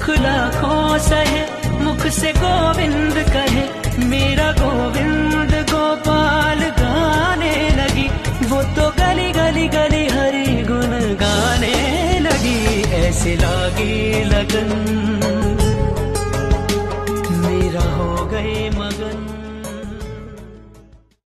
दुख लाखों सहे, मुख से गोविंद कहे, मेरा गोविंद गोपाल गाने लगी। वो तो गली गली गली हरि गुण गाने लगी। ऐसे लागी लगन, मेरा हो गए मगन।